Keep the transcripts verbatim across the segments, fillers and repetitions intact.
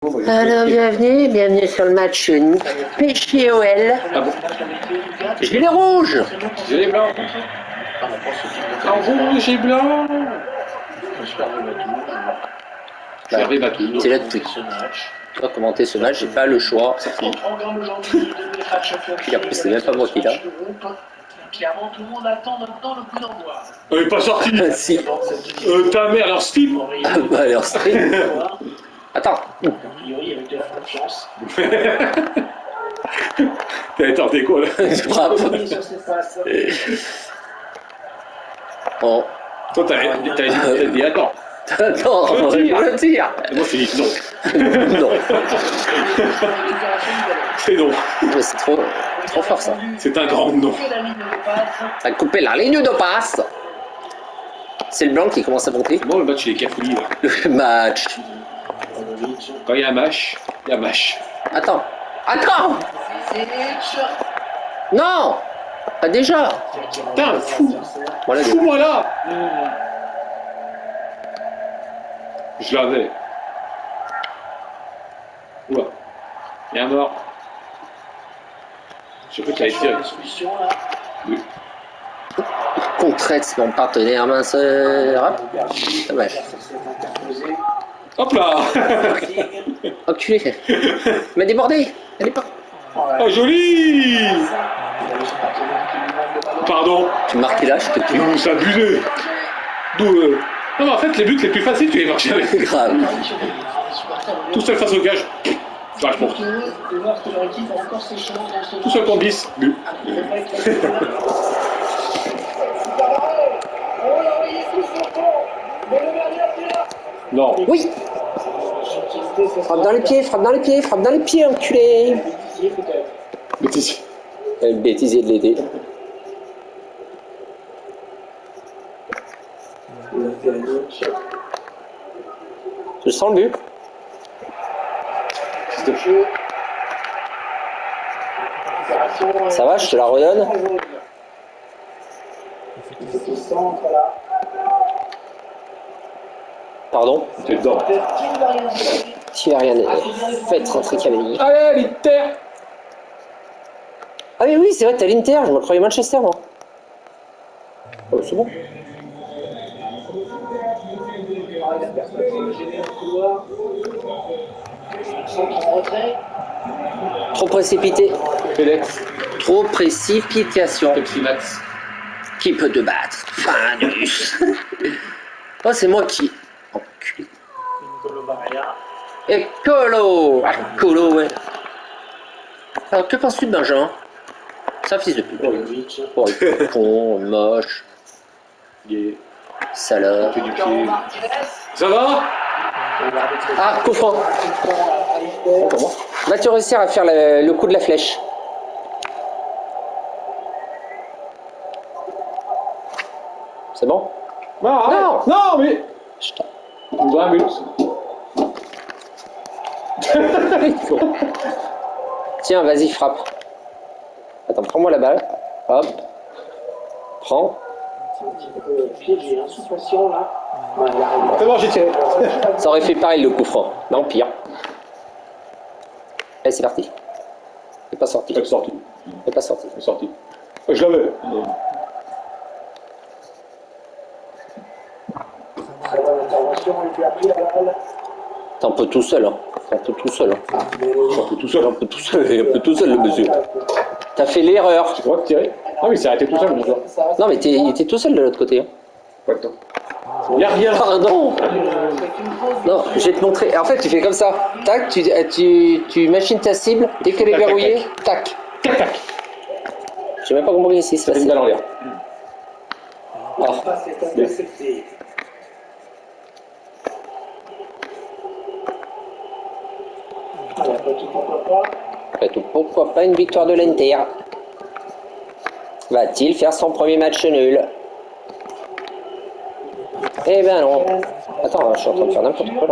Alors, bienvenue, bienvenue sur le match P G O L. Ah bon? Gilet rouge. Gilet blanc. En rouge et blanc. J'arrive à tout. C'est là depuis. Je dois commenter ce match, j'ai pas le choix. Puis en plus, c'est même pas moi qui l'a. Clairement, tout le monde attend maintenant le coup d'envoi. Elle est pas sortie. Si. Euh, ta mère, leur slip. Bah, alors, stream. Attends. A priori, avec de la confiance. T'as tenté quoi là? Je frappe. Sur ses faces. Bon. Toi, t'as dit, dit attends. Attends, Je je tire. le tire. Et moi, je dis non. Non. C'est non. Mais c'est trop, trop fort ça. C'est un grand non. La ligne de passe. Ça a coupé la ligne de passe. C'est le blanc qui commence à monter. Bon, le match, il est cafouillis là. Le match. Quand il y a un match, il y a un match. Attends. Attends. Zelic. Non. Pas déjà. Putain, fou. Voilà. Fous-moi là. Je l'avais. Oula. Il y a un mort. Je sais pas qui a été. Solution là. Oui. Qu'on traite mon partenaire mince. Hop. Dommage. Hop là. Enculé. Mais débordé. Elle est pas. Oh, joli. Pardon. Tu marques là, je te tue. Non, c'est abusé. D'où euh... Non, mais en fait, les buts les plus faciles, tu les marques avec. C'est grave. Tout seul face au gage. Vachement. De voir que leur équipe a encore ses chances dans ce Tout seul qu'on bis. But. Non. Oui. Frappe dans les pieds, frappe dans les pieds, frappe dans les pieds, enculé. Bêtise. Elle bêtisait de l'aider. Je sens le but. Ça va, je te la redonne. Pardon. T'es dedans. Thierry, faites rentrer Cavani. Allez, l'Inter. Ah mais oui, c'est vrai, t'as l'Inter, je me croyais Manchester, moi. Oh, c'est bon. Trop précipité. Félix. Trop précipitation. Pepsi Max. Qui peut te battre? Fanus. Oh, c'est moi qui... Enculé. Et Colo. Ah, Colo, ouais. Alors, que penses-tu de Benjamin? C'est un fils de pute. Oh, il est con, moche, Gay. salope. Fait du pied. Ça va? Ah, coup franc. Comment? Vas-tu réussir à faire le, le coup de la flèche? C'est bon? Non, arrête. Non. Non, mais. Chut. vingt minutes. Tiens, vas-y, frappe. Attends, prends-moi la balle. Hop. Prends. J'ai un sous-pression là. C'est bon, j'ai tiré. Ça aurait fait pareil le coup franc. Non, pire. Allez, c'est parti. C'est pas sorti. Elle est sortie. C'est pas sorti. Elle est sortie. Je l'avais. T'es un peu tout seul, hein. T'es un peu tout seul, hein. Je suis un peu tout seul. Un peu tout seul, un peu tout seul, le monsieur. T'as fait l'erreur. Tu crois que tirer? Ah oui, c'est arrêté tout seul, mon joueur. Non, mais t'es, il était tout seul de l'autre côté. Hein. Pas le temps. Y'a rien. Pardon. Non, je vais te montrer. En fait, tu fais comme ça. Tac, tu, tu, tu machines ta cible. Dès qu'elle est Tac, tac, verrouillée, tac. Tac, tac. Je sais même pas comment ici, c'est C'est une facile. balle en l'air. Oh. Après tout, pourquoi pas une victoire de l'Inter? Va-t-il faire son premier match nul? Eh ben non. Attends, je suis en train de faire n'importe quoi là.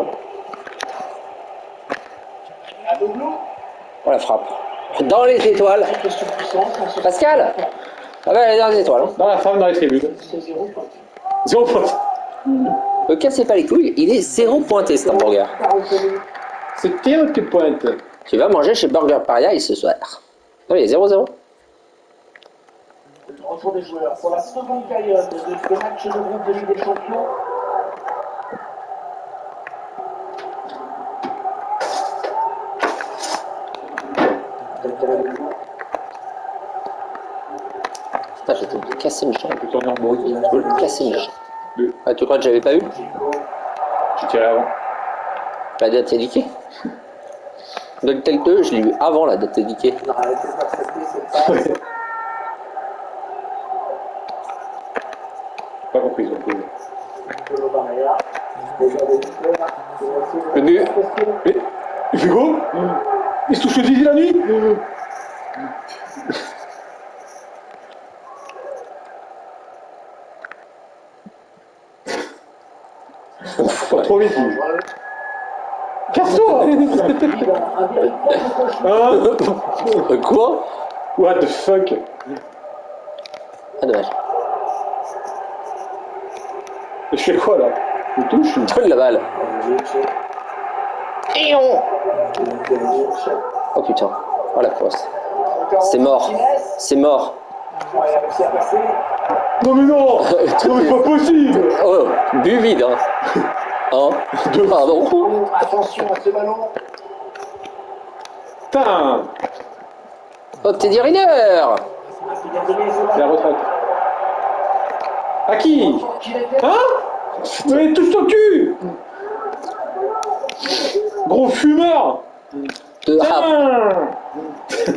Oh la frappe. Dans les étoiles. Pascal? Ah bah elle est dans les étoiles. Hein. Dans la femme, dans les tribunes. Zéro point. Ne cassez pas les couilles, il est zéro pointé cet hamburger. C'était tes pointes. Tu vas manger chez Burger Paradise ce soir. Ah oui, zéro zéro. Retour des joueurs pour la seconde période de ce match de groupe de Ligue des Champions. Putain, j'étais obligé de casser une chambre. Je tourner en bruit. Je veux le casser une chambre. Deux. Ah, tu crois que j'avais pas eu? J'ai tiré avant. La date indiquée. Donc tel que je l'ai eu avant la date indiquée. Pas compris, ils ont pris. Le but. Mais, il fait quoi? Il se touche le zizi la nuit? Pas trop vite. Casse-toi! Hein? Quoi? What the fuck? Ah, dommage. Je fais quoi là? Je touche? Donne la balle. Et on... Oh putain. Oh la poisse. C'est mort. C'est mort. Non mais non! Non mais pas possible! Oh, but vide, hein. Hein? Pardon. Attention à ce ballon. Putain! Oh, Teddy Riner. La retraite. À qui? Hein? Mais touche ton cul! Gros fumeur! De rap. Putain!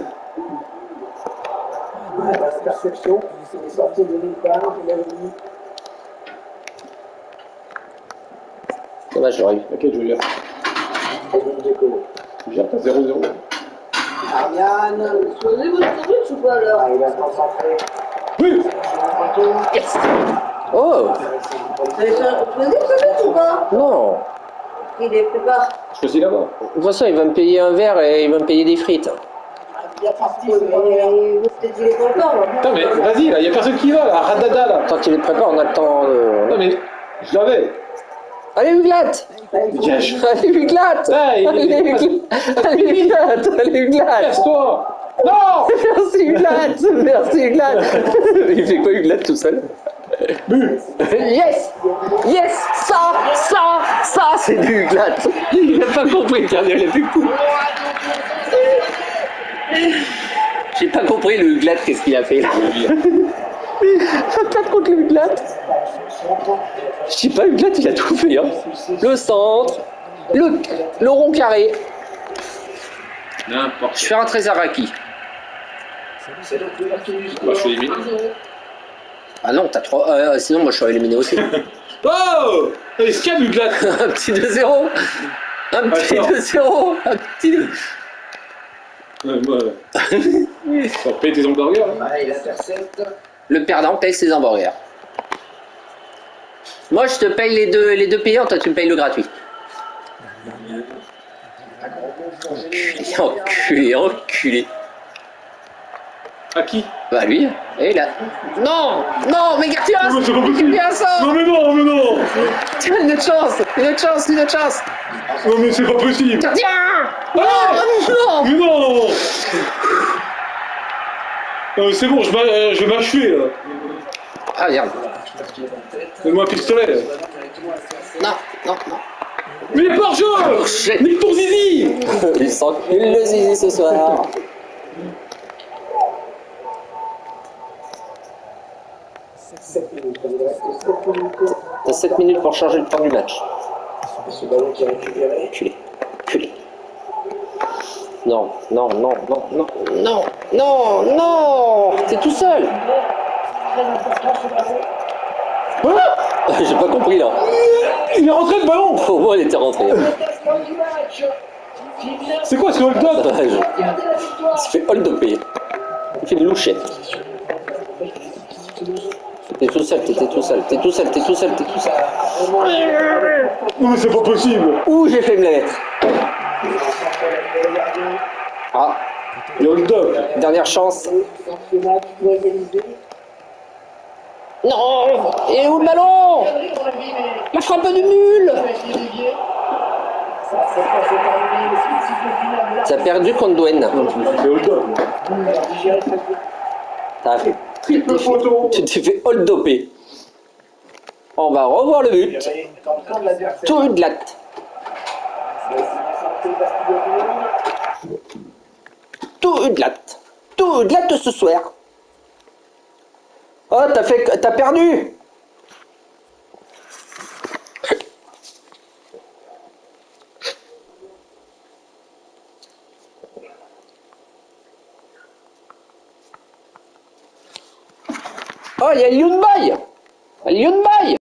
La perception, il est sorti de nulle part, il avait dit. Dommage, j'aurais eu. Ok, je gère. Je gère, t'as zéro zéro. Ariane, soyez votre service ou pas alors? Il va se concentrer. Oui! Yes. Oh. Vous avez fait un service ou pas? Non. Il est préparé. Je choisis là-bas. De toute façon, il va me payer un verre et il va me payer des frites. Bien parti, vous peut-être il est content. Putain, mais vas-y, là, y'a personne qui va, là, radada, là. Tant qu'il est préparé, on a le temps de... Non, mais je l'avais. Allez, Huglat. Dégage. Allez, Huglat. Ah, il- Allez, Huglat. Allez, Huglat. Allez, Huglat. Casse-toi! Non! Merci, Huglat. Merci, Huglat. Il fait quoi, Huglat, tout seul? Bu! Yes! Yes! Ça! Ça! Ça, c'est du Huglat. Il n'a pas compris le gardien, il a fait coup. J'ai pas compris le Huglat, qu'est-ce qu'il a fait là. Pas contre le Huglat. Je sais pas, Huglat, il a tout fait. Hein. Le centre, le, le rond carré. N'importe. Je fais rentrer Zaraki. Bah, je suis éliminé. Ah non, t'as trois. Euh, sinon, moi je suis éliminé aussi. Oh! Il se calme, Huglat! Un petit deux zéro. Un petit Attends. deux zéro. Un petit deux. Ouais, moi. Ça paye tes hamburgers, hein? Ah, il intercepte. Le perdant paye ses hamburgers. Moi, je te paye les deux, les deux payants, toi tu me payes le gratuit. Enculé, enculé, enculé. À qui? Bah lui, et là. Non, non, mais Garcia, Non, mais c'est pas possible. il bien ça. Non, mais non, mais non! Tiens, une autre chance, une autre chance, une autre chance. Non, mais c'est pas possible! Gardien. Ah! Non, Mais non! Non, mais c'est bon, je, m'a- je vais m'achever, là. ah merde. Donne-moi un pistolet, là. Non, non, non. Mais il est pas hors-jeu! Shit. Nique pour Zizi! Il s'encule le zizi ce soir. T'as sept minutes pour changer le temps du match. Ce ballon qui est récupéré. Culé, culé. Non, non, non, non, non, non, non, non. T'es tout seul. Ah! J'ai pas compris là. Il est rentré le ballon! Au moins, il était rentré. C'est quoi ce hold-up? Dommage. Il s'est fait hold-upper. Il fait une louchette. T'es tout seul, t'es tout seul, t'es tout seul, t'es tout seul, t'es tout seul. Non, mais c'est pas possible! Ouh, j'ai fait une lettre. Ah, Le hold-up! dernière chance. Non, et où le ballon? La frappe du nul. T'as perdu contre Douane. C'est au top. T'as fait. Triple photo. Tu t'es fait hold-dopé. On va revoir le but. Tout de latte. Tout de latte. Tout de latte ce soir. Oh, t'as fait. T'as perdu. Oh, il y a Younbai. Younbai.